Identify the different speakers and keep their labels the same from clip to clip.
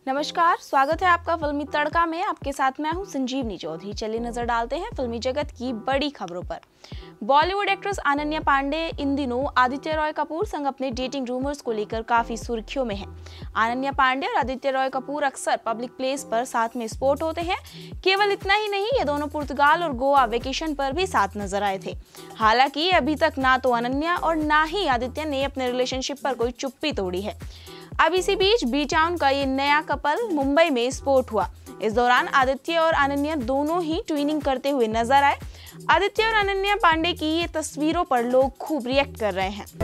Speaker 1: नमस्कार, स्वागत है आपका फिल्मी तड़का में। आपके साथ मैं हूं संजीवनी चौधरी। चलिए नजर डालते हैं फिल्मी जगत की बड़ी खबरों पर। बॉलीवुड एक्ट्रेस अनन्या पांडे इन दिनों आदित्य रॉय कपूर संग अपने डेटिंग रूमर्स को लेकर काफी सुर्खियों में हैं। अनन्या पांडे और आदित्य रॉय कपूर अक्सर पब्लिक प्लेस पर साथ में स्पॉट होते हैं। केवल इतना ही नहीं, ये दोनों पुर्तगाल और गोवा वेकेशन पर भी साथ नजर आए थे। हालांकि अभी तक ना तो अनन्या और ना ही आदित्य ने अपने रिलेशनशिप पर कोई चुप्पी तोड़ी है। अब इसी बीच बी टाउन का ये नया कपल मुंबई में स्पॉट हुआ। इस दौरान आदित्य और अनन्या दोनों ही ट्विनिंग करते हुए नजर आए। आदित्य और अनन्या पांडे की ये तस्वीरों पर लोग खूब रिएक्ट कर रहे हैं।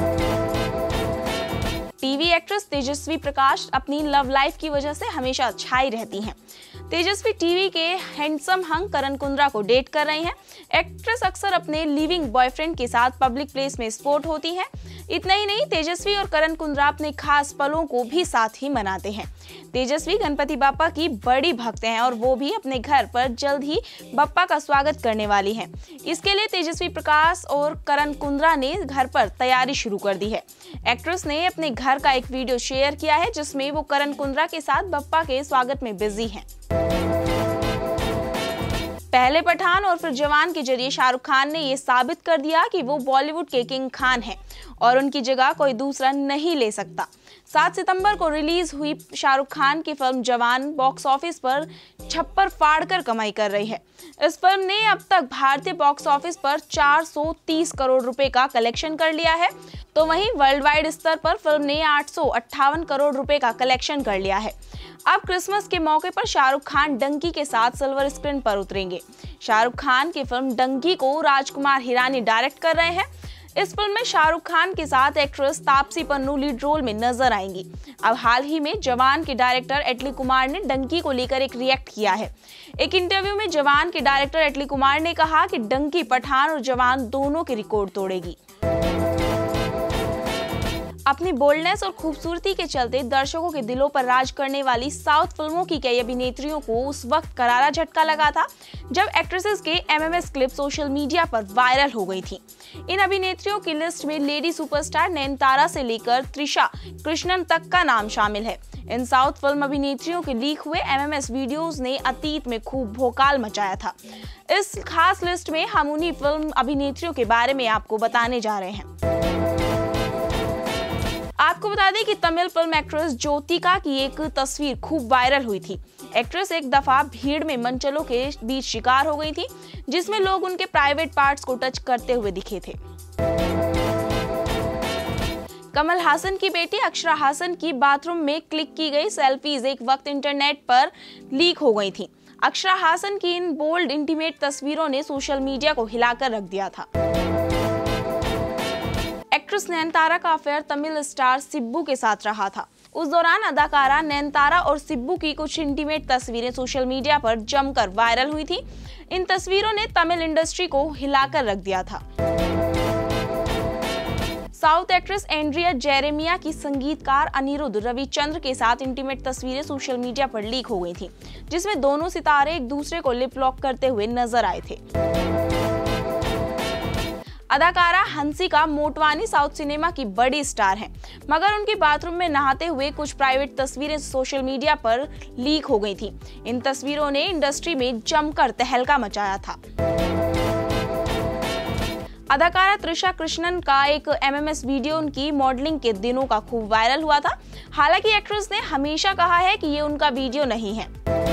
Speaker 1: टीवी एक्ट्रेस तेजस्वी प्रकाश अपनी लव लाइफ की वजह से हमेशा छाई रहती हैं। तेजस्वी टीवी के हैंडसम हंग करण कुंद्रा को डेट कर रही हैं। एक्ट्रेस अक्सर अपने लिविंग बॉयफ्रेंड के साथ पब्लिक प्लेस में स्पॉट होती हैं। इतना ही नहीं, तेजस्वी और करण कुंद्रा अपने खास पलों को भी साथ ही मनाते हैं। तेजस्वी गणपति बाप्पा की बड़ी भक्त हैं और वो भी अपने घर पर जल्द ही बाप्पा का स्वागत करने वाली हैं। इसके लिए तेजस्वी प्रकाश और करण कुंद्रा ने घर पर तैयारी शुरू कर दी है। एक्ट्रेस ने अपने घर का एक वीडियो शेयर किया है जिसमें वो करण कुंद्रा के साथ बाप्पा के स्वागत में बिजी हैं। पहले पठान और फिर जवान के जरिए शाहरुख खान ने ये साबित कर दिया कि वो बॉलीवुड के किंग खान हैं और उनकी जगह कोई दूसरा नहीं ले सकता। 7 सितंबर को रिलीज हुई शाहरुख खान की फिल्म जवान बॉक्स ऑफिस पर छप्पर फाड़कर कमाई कर रही है। इस फिल्म ने अब तक भारतीय बॉक्स ऑफिस पर 430 करोड़ रुपए का कलेक्शन कर लिया है, तो वहीं वर्ल्ड वाइड स्तर पर फिल्म ने 858 करोड़ रुपए का कलेक्शन कर लिया है। अब क्रिसमस के मौके पर शाहरुख खान डंकी के साथ सिल्वर स्क्रीन पर उतरेंगे। शाहरुख खान की फिल्म डंकी को राजकुमार हिरानी डायरेक्ट कर रहे हैं। इस फिल्म में शाहरुख खान के साथ actress Taapsee Pannu lead role में नजर आएंगी। अब हाल ही में जवान के डायरेक्टर एटली कुमार ने डंकी को लेकर एक रिएक्ट किया है। एक इंटरव्यू में जवान के डायरेक्टर एटली कुमार ने कहा कि डंकी पठान और जवान दोनों के रिकॉर्ड तोड़ेगी। अपनी बोल्डनेस और खूबसूरती के चलते दर्शकों के दिलों पर राज करने वाली साउथ फिल्मों की कई अभिनेत्रियों को उस वक्त करारा झटका लगा था जब एक्ट्रेसेस के एमएमएस क्लिप सोशल मीडिया पर वायरल हो गई थी। इन अभिनेत्रियों की लिस्ट में लेडी सुपरस्टार नयनतारा से लेकर त्रिशा कृष्णन तक का नाम शामिल है। इन साउथ फिल्म अभिनेत्रियों के लीक हुए एमएमएस वीडियोस ने अतीत में खूब भोकाल मचाया था। इस खास लिस्ट में हम उन्हीं फिल्म अभिनेत्रियों के बारे में आपको बताने जा रहे हैं। आपको बता दें कि तमिल फिल्म एक्ट्रेस ज्योतिका की एक तस्वीर खूब वायरल हुई थी। एक्ट्रेस एक दफा भीड़ में मनचलों के बीच शिकार हो गई थी, जिसमें लोग उनके प्राइवेट पार्ट्स को टच करते हुए दिखे थे। कमल हासन की बेटी अक्षरा हासन की बाथरूम में क्लिक की गई सेल्फीज एक वक्त इंटरनेट पर लीक हो गई थी। अक्षरा हासन की इन बोल्ड इंटीमेट तस्वीरों ने सोशल मीडिया को हिलाकर रख दिया था। एक्ट्रेस नयनतारा का अफेयर तमिल स्टार सिब्बू के साथ रहा था। उस दौरान अदाकारा नयनतारा और सिब्बू की कुछ इंटीमेट तस्वीरें सोशल मीडिया पर जमकर वायरल हुई थी। इन तस्वीरों ने तमिल इंडस्ट्री को हिलाकर रख दिया था। साउथ एक्ट्रेस एंड्रिया जेरेमिया की संगीतकार अनिरुद्ध रविचंद्र के साथ इंटीमेट तस्वीरें सोशल मीडिया पर लीक हो गई थी, जिसमें दोनों सितारे एक दूसरे को लिप लॉक करते हुए नजर आए थे। अदाकारा हंसिका मोटवानी साउथ सिनेमा की बड़ी स्टार हैं, मगर उनकी बाथरूम में नहाते हुए कुछ प्राइवेट तस्वीरें सोशल मीडिया पर लीक हो गई थी। इन तस्वीरों ने इंडस्ट्री में जमकर तहलका मचाया था। अदाकारा त्रिशा कृष्णन का एक एमएमएस वीडियो उनकी मॉडलिंग के दिनों का खूब वायरल हुआ था। हालांकि एक्ट्रेस ने हमेशा कहा है कि ये उनका वीडियो नहीं है।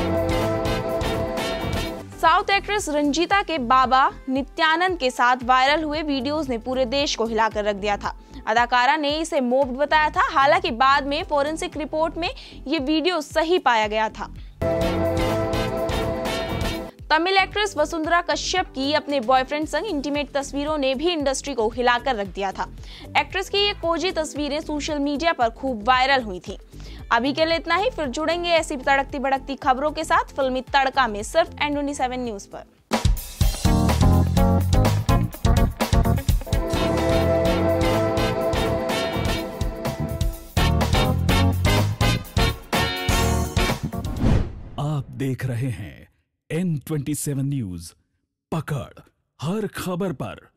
Speaker 1: साउथ एक्ट्रेस रंजीता के बाबा नित्यानंद के साथ वायरल हुए वीडियोस ने पूरे देश को हिलाकर रख दिया था। अदाकारा ने इसे मोब्ड बताया था, हालांकि बाद में फोरेंसिक रिपोर्ट में ये वीडियो सही पाया गया था। तमिल एक्ट्रेस वसुंधरा कश्यप की अपने बॉयफ्रेंड संग इंटीमेट तस्वीरों ने भी इंडस्ट्री को हिलाकर रख दिया था। एक्ट्रेस की ये कोजी तस्वीरें सोशल मीडिया पर खूब वायरल हुई थी। अभी के लिए इतना ही, फिर जुड़ेंगे ऐसी तड़कती भड़कती खबरों के साथ फिल्मी तड़का में सिर्फ N27 न्यूज पर।
Speaker 2: आप देख रहे हैं N27 न्यूज, पकड़ हर खबर पर।